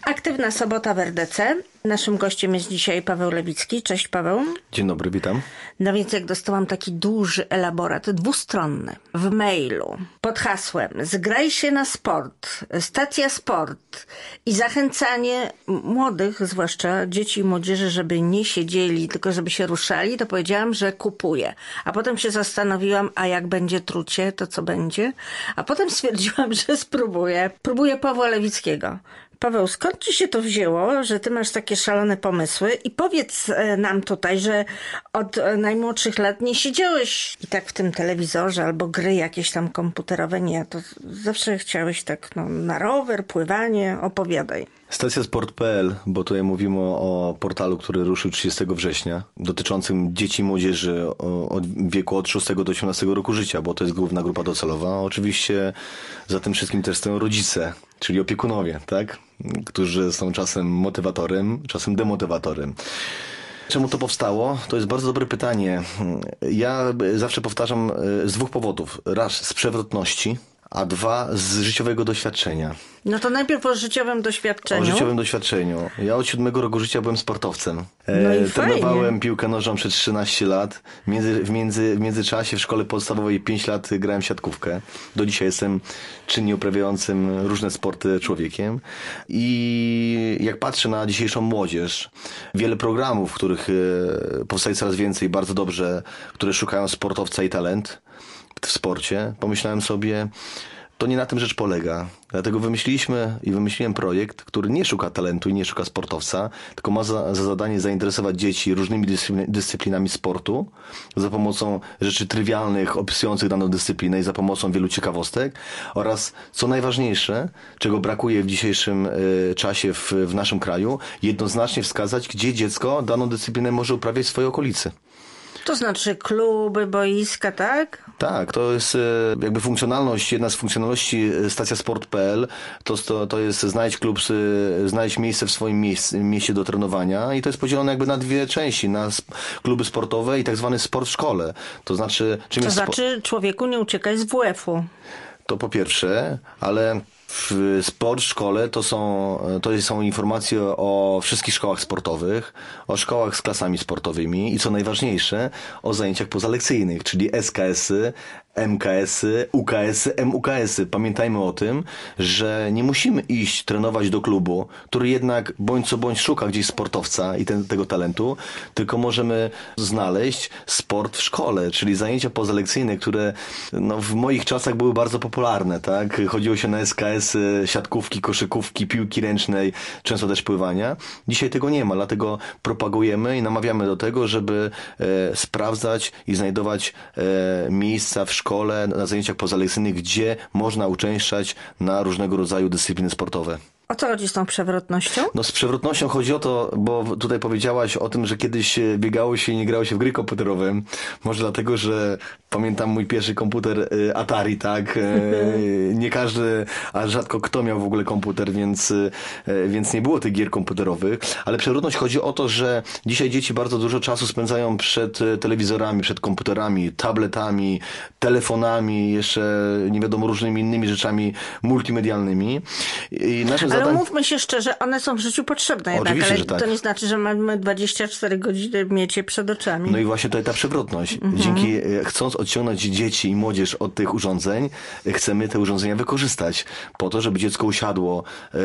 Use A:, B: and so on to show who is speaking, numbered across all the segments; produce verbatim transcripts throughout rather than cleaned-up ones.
A: Aktywna sobota w R D C. Naszym gościem jest dzisiaj Paweł Lewicki. Cześć, Paweł.
B: Dzień dobry, witam.
A: No więc jak dostałam taki duży elaborat, dwustronny, w mailu pod hasłem "Zgraj się na sport, stacja sport" i zachęcanie młodych, zwłaszcza dzieci i młodzieży, żeby nie siedzieli, tylko żeby się ruszali, to powiedziałam, że kupuję. A potem się zastanowiłam, a jak będzie trucie, to co będzie? A potem stwierdziłam, że spróbuję. Próbuję Pawła Lewickiego. Paweł, skąd ci się to wzięło, że ty masz takie szalone pomysły? I powiedz nam tutaj, że od najmłodszych lat nie siedziałeś i tak w tym telewizorze albo gry jakieś tam komputerowe. Nie, to zawsze chciałeś tak no, na rower, pływanie. Opowiadaj.
B: Stacja sport kropka p l, bo tutaj mówimy o portalu, który ruszył trzydziestego września, dotyczącym dzieci i młodzieży od wieku od szóstego do osiemnastego roku życia, bo to jest główna grupa docelowa. Oczywiście za tym wszystkim też stoją rodzice, czyli opiekunowie, tak? Którzy są czasem motywatorem, czasem demotywatorem. Czemu to powstało? To jest bardzo dobre pytanie. Ja zawsze powtarzam z dwóch powodów. Raz z przewrotności, a dwa z życiowego doświadczenia.
A: No to najpierw o życiowym doświadczeniu.
B: O życiowym doświadczeniu. Ja od siódmego roku życia byłem sportowcem.
A: No i
B: Trenowałem
A: fajnie.
B: piłkę nożną przez trzynaście lat. Między, w, między, w międzyczasie w szkole podstawowej pięć lat grałem w siatkówkę. Do dzisiaj jestem czynnie uprawiającym różne sporty człowiekiem. I jak patrzę na dzisiejszą młodzież, wiele programów, których powstaje coraz więcej, bardzo dobrze, które szukają sportowca i talent w sporcie, pomyślałem sobie, to nie na tym rzecz polega. Dlatego wymyśliliśmy i wymyśliłem projekt, który nie szuka talentu i nie szuka sportowca, tylko ma za, za zadanie zainteresować dzieci różnymi dyscyplinami sportu za pomocą rzeczy trywialnych, opisujących daną dyscyplinę i za pomocą wielu ciekawostek oraz, co najważniejsze, czego brakuje w dzisiejszym y, czasie w, w naszym kraju, jednoznacznie wskazać, gdzie dziecko daną dyscyplinę może uprawiać w swojej okolicy.
A: To znaczy kluby, boiska, tak?
B: Tak, to jest jakby funkcjonalność, jedna z funkcjonalności stacja sport kropka p l to, to, to jest znajdź klub, znajdź miejsce w swoim miejsc, mieście do trenowania i to jest podzielone jakby na dwie części, na kluby sportowe i tak zwany sport w szkole. To znaczy, czym
A: to
B: jest
A: znaczy spo... człowieku nie uciekaj z W F-u.
B: To po pierwsze, ale w sport w szkole to są, to są informacje o wszystkich szkołach sportowych, o szkołach z klasami sportowymi i co najważniejsze, o zajęciach pozalekcyjnych, czyli S K S-y, M K S-y, U K S-y, M U K S-y. Pamiętajmy o tym, że nie musimy iść trenować do klubu, który jednak bądź co bądź szuka gdzieś sportowca i ten, tego talentu, tylko możemy znaleźć sport w szkole, czyli zajęcia pozalekcyjne, które no, w moich czasach były bardzo popularne, tak? Chodziło się na S K S-y, siatkówki, koszykówki, piłki ręcznej, często też pływania. Dzisiaj tego nie ma, dlatego propagujemy i namawiamy do tego, żeby e, sprawdzać i znajdować e, miejsca w szkole, na zajęciach pozalekcyjnych, gdzie można uczęszczać na różnego rodzaju dyscypliny sportowe.
A: O co chodzi z tą przewrotnością?
B: No z przewrotnością chodzi o to, bo tutaj powiedziałaś o tym, że kiedyś biegało się i nie grało się w gry komputerowe. Może dlatego, że pamiętam mój pierwszy komputer Atari, tak? Nie każdy, a rzadko kto miał w ogóle komputer, więc, więc nie było tych gier komputerowych. Ale przewrotność chodzi o to, że dzisiaj dzieci bardzo dużo czasu spędzają przed telewizorami, przed komputerami, tabletami, telefonami, jeszcze nie wiadomo różnymi innymi rzeczami multimedialnymi. I naszym
A: Ale
B: zadań...
A: umówmy się szczerze, one są w życiu potrzebne jednak,
B: Oczywiście,
A: ale
B: że tak.
A: To nie znaczy, że mamy dwadzieścia cztery godziny mieć je przed oczami.
B: No i właśnie tutaj ta przewrotność. Mhm. Dzięki, chcąc odciągnąć dzieci i młodzież od tych urządzeń, chcemy te urządzenia wykorzystać po to, żeby dziecko usiadło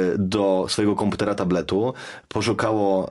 B: do swojego komputera, tabletu, poszukało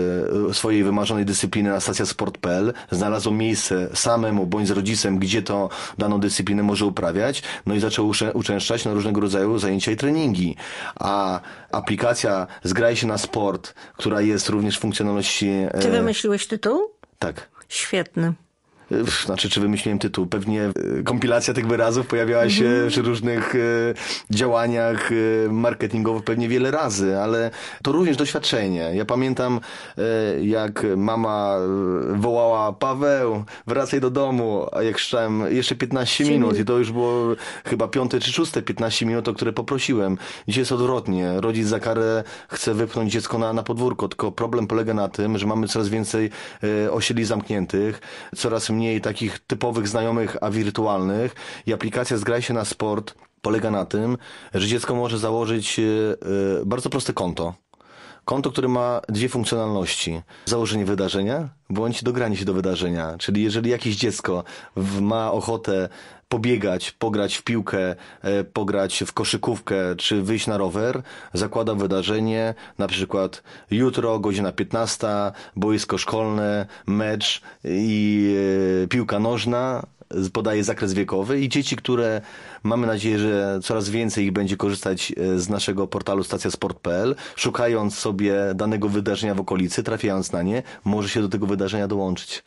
B: swojej wymarzonej dyscypliny na stacja sport kropka p l, znalazło miejsce samemu bądź z rodzicem, gdzie to daną dyscyplinę może uprawiać, no i zaczęło uczęszczać na różnego rodzaju zajęcia i treningi. A aplikacja Zgraj się na sport, która jest również w funkcjonalności...
A: Ty wymyśliłeś tytuł?
B: Tak.
A: Świetny.
B: Znaczy, czy wymyśliłem tytuł? Pewnie kompilacja tych wyrazów pojawiała się mm. przy różnych e, działaniach e, marketingowych pewnie wiele razy, ale to również doświadczenie. Ja pamiętam, e, jak mama wołała: Paweł, wracaj do domu, a jak krzyczałem jeszcze piętnaście minut i to już było chyba piąte czy szóste piętnaście minut, o które poprosiłem. Dzisiaj jest odwrotnie. Rodzic za karę chce wypchnąć dziecko na, na podwórko, tylko problem polega na tym, że mamy coraz więcej e, osiedli zamkniętych, coraz mniej mniej takich typowych znajomych, a wirtualnych i aplikacja Zgraj się na sport polega na tym, że dziecko może założyć bardzo proste konto. Konto, które ma dwie funkcjonalności. Założenie wydarzenia bądź dogranie się do wydarzenia. Czyli jeżeli jakieś dziecko w- ma ochotę pobiegać, pograć w piłkę, e, pograć w koszykówkę czy wyjść na rower, zakłada wydarzenie, na przykład jutro, godzina piętnasta, boisko szkolne, mecz i e, piłka nożna, z- podaje zakres wiekowy i dzieci, które mamy nadzieję, że coraz więcej ich będzie korzystać e, z naszego portalu stacjasport kropka p l, szukając sobie danego wydarzenia w okolicy, trafiając na nie, może się do tego wydarzenia dołączyć.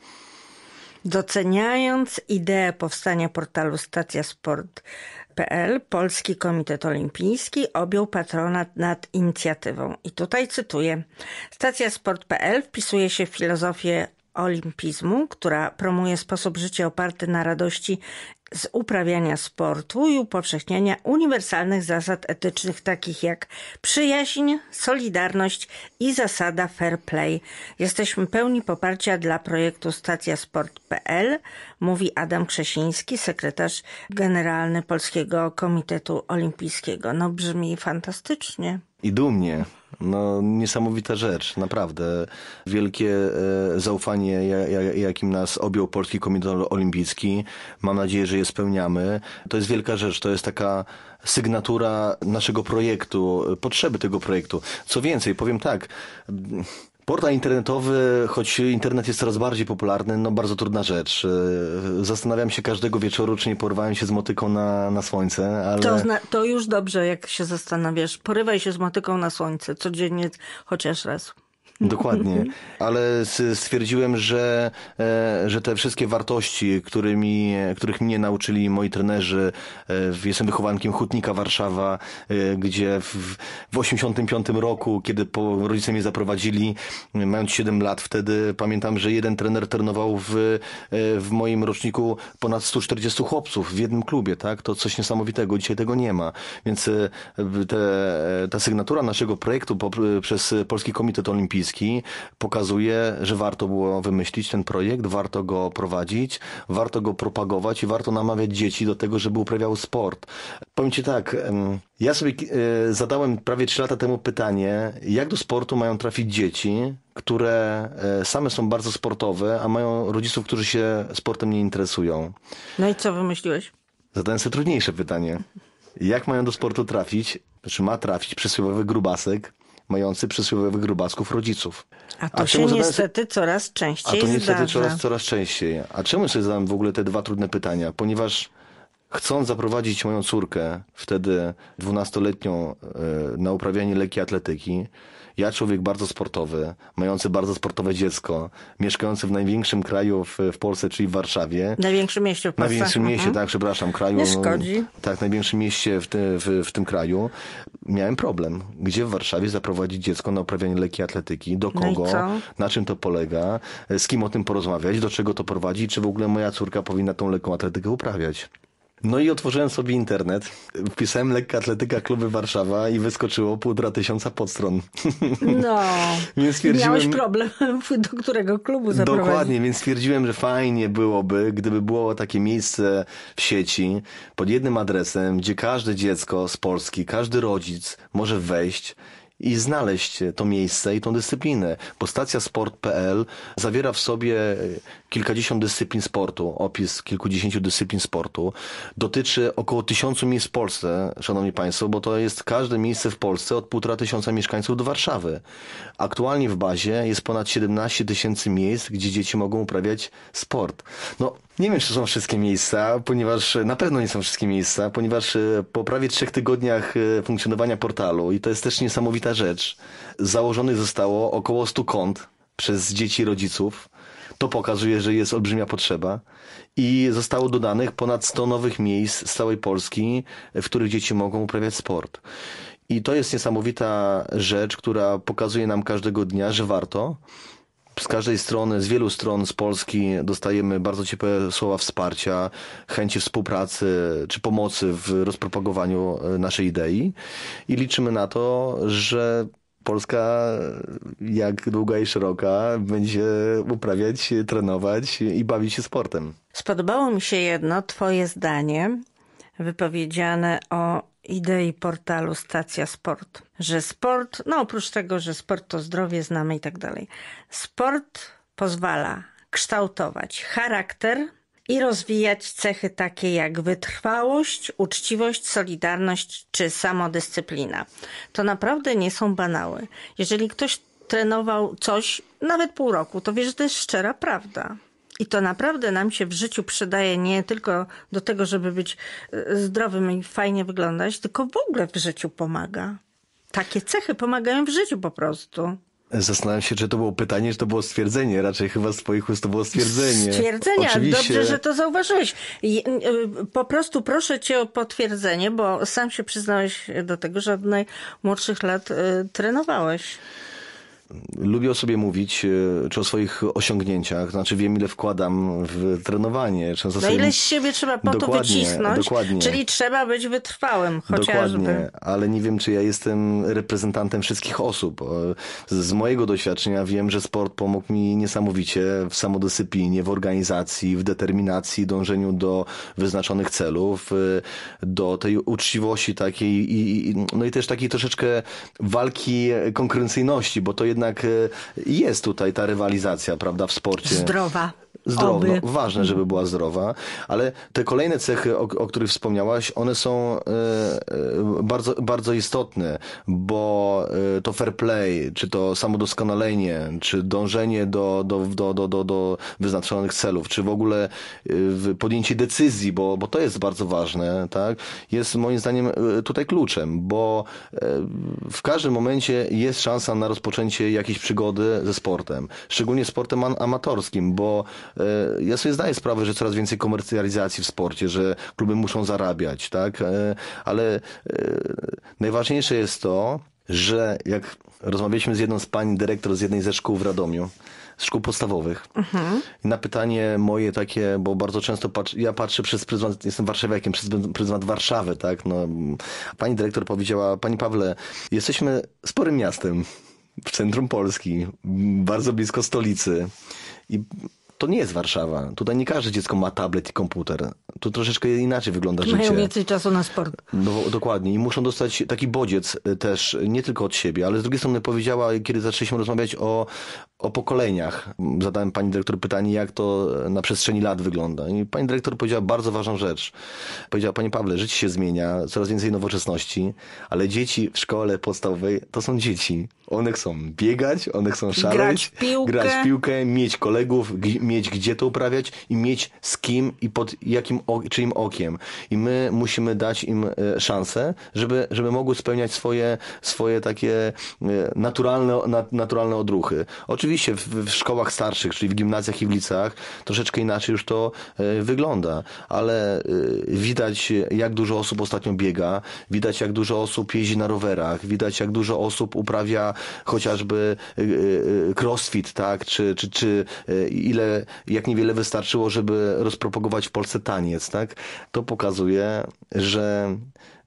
A: Doceniając ideę powstania portalu stacjasport kropka p l, Polski Komitet Olimpijski objął patronat nad inicjatywą. I tutaj cytuję. Stacjasport kropka p l wpisuje się w filozofię olimpizmu, która promuje sposób życia oparty na radości z uprawiania sportu i upowszechniania uniwersalnych zasad etycznych takich jak przyjaźń, solidarność i zasada fair play. Jesteśmy pełni poparcia dla projektu stacjasport kropka p l, mówi Adam Krzesiński, sekretarz generalny Polskiego Komitetu Olimpijskiego. No brzmi fantastycznie.
B: I dumnie. No, niesamowita rzecz, naprawdę. Wielkie e, zaufanie, ja- ja- jakim nas objął Polski Komitet Olimpijski. Mam nadzieję, że je spełniamy. To jest wielka rzecz, to jest taka sygnatura naszego projektu, potrzeby tego projektu. Co więcej, powiem tak, portal internetowy, choć internet jest coraz bardziej popularny, no bardzo trudna rzecz. E, Zastanawiam się każdego wieczoru, czy nie porwałem się z motyką na, na słońce, ale...
A: To, zna, to już dobrze, jak się zastanawiasz. Porywaj się z motyką na słońce, codziennie chociaż raz.
B: Dokładnie, ale s- stwierdziłem, że, e, że te wszystkie wartości, którymi, których mnie nauczyli moi trenerzy, e, jestem wychowankiem Hutnika Warszawa, e, gdzie w, w osiemdziesiątym piątym roku, kiedy po, rodzice mnie zaprowadzili, mając siedem lat wtedy, pamiętam, że jeden trener trenował w, e, w moim roczniku ponad stu czterdziestu chłopców w jednym klubie, tak? To coś niesamowitego, dzisiaj tego nie ma. Więc e, te, ta sygnatura naszego projektu po, przez Polski Komitet Olimpijski pokazuje, że warto było wymyślić ten projekt, warto go prowadzić, warto go propagować i warto namawiać dzieci do tego, żeby uprawiały sport. Powiem Ci tak, em, ja sobie e, zadałem prawie trzy lata temu pytanie, jak do sportu mają trafić dzieci, które e, same są bardzo sportowe, a mają rodziców, którzy się sportem nie interesują.
A: No i co wymyśliłeś?
B: Zadałem sobie trudniejsze pytanie. Jak mają do sportu trafić, czy ma trafić przysłowiowy grubasek, mający przysłowiowych grubasków rodziców?
A: A to się
B: czemu zadałem
A: niestety coraz
B: A
A: częściej
B: to niestety
A: zdarza.
B: coraz, coraz częściej. A czemu sobie zadałem w ogóle te dwa trudne pytania? Ponieważ chcąc zaprowadzić moją córkę, wtedy dwunastoletnią, e, na uprawianie lekkiej atletyki, ja, człowiek bardzo sportowy, mający bardzo sportowe dziecko, mieszkający w największym kraju w, w Polsce, czyli w Warszawie.
A: W największym mieście w
B: Na
A: Polsce.
B: największym mieście,
A: Mhm.
B: tak, przepraszam, kraju.
A: Nie szkodzi.
B: Tak, największym mieście w, ty, w, w tym kraju. Miałem problem. Gdzie w Warszawie zaprowadzić dziecko na uprawianie lekkiej atletyki? Do
A: No i
B: kogo?
A: co?
B: Na czym to polega? Z kim o tym porozmawiać? Do czego to prowadzi? Czy w ogóle moja córka powinna tą lekką atletykę uprawiać? No i otworzyłem sobie internet, wpisałem lekka atletyka kluby Warszawa i wyskoczyło półtora tysiąca podstron.
A: No,
B: Więc stwierdziłem-
A: miałeś problem, do którego klubu zaprowadzić.
B: Dokładnie, więc stwierdziłem, że fajnie byłoby, gdyby było takie miejsce w sieci pod jednym adresem, gdzie każde dziecko z Polski, każdy rodzic może wejść i znaleźć to miejsce i tą dyscyplinę, bo stacja sport kropka p l zawiera w sobie kilkadziesiąt dyscyplin sportu, opis kilkudziesięciu dyscyplin sportu. Dotyczy około tysiącu miejsc w Polsce, szanowni państwo, bo to jest każde miejsce w Polsce od półtora tysiąca mieszkańców do Warszawy. Aktualnie w bazie jest ponad siedemnaście tysięcy miejsc, gdzie dzieci mogą uprawiać sport. No, nie wiem, czy są wszystkie miejsca, ponieważ na pewno nie są wszystkie miejsca, ponieważ e, po prawie trzech tygodniach e, funkcjonowania portalu, i to jest też niesamowita rzecz, założonych zostało około stu kont przez dzieci i rodziców. To pokazuje, że jest olbrzymia potrzeba i zostało dodanych ponad sto nowych miejsc z całej Polski, w których dzieci mogą uprawiać sport. I to jest niesamowita rzecz, która pokazuje nam każdego dnia, że warto. Z każdej strony, z wielu stron z Polski dostajemy bardzo ciepłe słowa wsparcia, chęci współpracy czy pomocy w rozpropagowaniu naszej idei i liczymy na to, że Polska, jak długa i szeroka, będzie uprawiać, trenować i bawić się sportem.
A: Spodobało mi się jedno twoje zdanie wypowiedziane o idei portalu Stacja Sport, że sport, no oprócz tego, że sport to zdrowie, znamy i tak dalej, sport pozwala kształtować charakter i rozwijać cechy takie jak wytrwałość, uczciwość, solidarność czy samodyscyplina. To naprawdę nie są banały. Jeżeli ktoś trenował coś nawet pół roku, to wie, że to jest szczera prawda. I to naprawdę nam się w życiu przydaje nie tylko do tego, żeby być zdrowym i fajnie wyglądać, tylko w ogóle w życiu pomaga. Takie cechy pomagają w życiu po prostu.
B: Zastanawiam się, czy to było pytanie, czy to było stwierdzenie. Raczej chyba z twoich ust to było stwierdzenie.
A: Stwierdzenie,
B: Oczywiście.
A: Dobrze, że to zauważyłeś. Po prostu proszę cię o potwierdzenie, bo sam się przyznałeś do tego, że od najmłodszych lat trenowałeś.
B: Lubię o sobie mówić, czy o swoich osiągnięciach. Znaczy wiem, ile wkładam w trenowanie. Często
A: No
B: sobie...
A: ile z siebie trzeba po
B: dokładnie,
A: to wycisnąć,
B: dokładnie.
A: Czyli trzeba być wytrwałym chociażby.
B: Dokładnie, ale nie wiem, czy ja jestem reprezentantem wszystkich osób. Z mojego doświadczenia wiem, że sport pomógł mi niesamowicie w samodyscyplinie, w organizacji, w determinacji, dążeniu do wyznaczonych celów, do tej uczciwości takiej i, no i też takiej troszeczkę walki konkurencyjności, bo to jednak jest tutaj ta rywalizacja, prawda, w sporcie.
A: Zdrowa.
B: Zdrowa, no, ważne, żeby była zdrowa, ale te kolejne cechy, o, o których wspomniałaś, one są e, e, bardzo, bardzo istotne, bo e, to fair play, czy to samodoskonalenie, czy dążenie do, do, do, do, do, do wyznaczonych celów, czy w ogóle e, podjęcie decyzji, bo, bo to jest bardzo ważne, tak, jest moim zdaniem e, tutaj kluczem, bo e, w każdym momencie jest szansa na rozpoczęcie jakiejś przygody ze sportem, szczególnie sportem amatorskim, bo ja sobie zdaję sprawę, że coraz więcej komercjalizacji w sporcie, że kluby muszą zarabiać, tak? Ale najważniejsze jest to, że jak rozmawialiśmy z jedną z pań dyrektor z jednej ze szkół w Radomiu, z szkół podstawowych. Mhm. Na pytanie moje takie, bo bardzo często patrz, ja patrzę przez pryzmat, jestem warszawiakiem, przez pryzmat Warszawy, tak? No, pani dyrektor powiedziała, pani Pawle, jesteśmy sporym miastem w centrum Polski, bardzo blisko stolicy i to nie jest Warszawa. Tutaj nie każde dziecko ma tablet i komputer. Tu troszeczkę inaczej wygląda
A: Mają
B: życie.
A: Mają więcej czasu na sport.
B: No, dokładnie. I muszą dostać taki bodziec też, nie tylko od siebie, ale z drugiej strony powiedziała, kiedy zaczęliśmy rozmawiać o, o pokoleniach. Zadałem pani dyrektor pytanie, jak to na przestrzeni lat wygląda. I pani dyrektor powiedziała bardzo ważną rzecz. Powiedziała, panie Pawle, życie się zmienia, coraz więcej nowoczesności, ale dzieci w szkole podstawowej to są dzieci. One chcą biegać, one chcą szaleć,
A: grać w piłkę,
B: grać w piłkę mieć kolegów, mieć gdzie to uprawiać i mieć z kim i pod jakim czyim okiem. I my musimy dać im szansę, żeby, żeby mogły spełniać swoje, swoje takie naturalne, naturalne odruchy. Oczywiście w, w szkołach starszych, czyli w gimnazjach i w liceach troszeczkę inaczej już to wygląda, ale widać, jak dużo osób ostatnio biega, widać, jak dużo osób jeździ na rowerach, widać, jak dużo osób uprawia chociażby crossfit, tak, czy, czy, czy ile, jak niewiele wystarczyło, żeby rozpropagować w Polsce taniec, tak, to pokazuje, że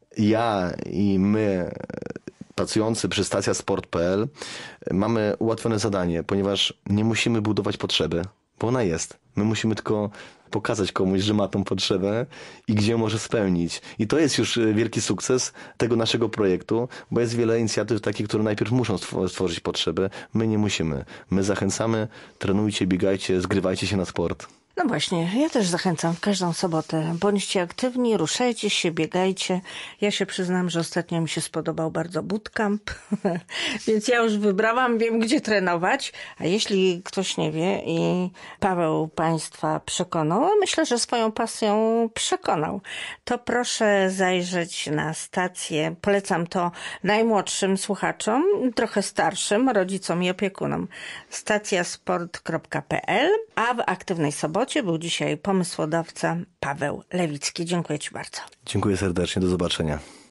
B: ja i my, pracujący przy stacja sport kropka p l, mamy ułatwione zadanie, ponieważ nie musimy budować potrzeby, bo ona jest. My musimy tylko pokazać komuś, że ma tą potrzebę i gdzie może spełnić. I to jest już wielki sukces tego naszego projektu, bo jest wiele inicjatyw takich, które najpierw muszą stworzyć potrzeby. My nie musimy. My zachęcamy, trenujcie, biegajcie, zgrywajcie się na sport.
A: No właśnie, ja też zachęcam w każdą sobotę. Bądźcie aktywni, ruszajcie się, biegajcie. Ja się przyznam, że ostatnio mi się spodobał bardzo bootcamp, więc ja już wybrałam, wiem gdzie trenować. A jeśli ktoś nie wie i Paweł Państwa przekonał, a myślę, że swoją pasją przekonał, to proszę zajrzeć na stację. Polecam to najmłodszym słuchaczom, trochę starszym, rodzicom i opiekunom. stacja sport kropka p l, a w Aktywnej Sobocie był dzisiaj pomysłodawca Paweł Lewicki. Dziękuję ci bardzo.
B: Dziękuję serdecznie, do zobaczenia.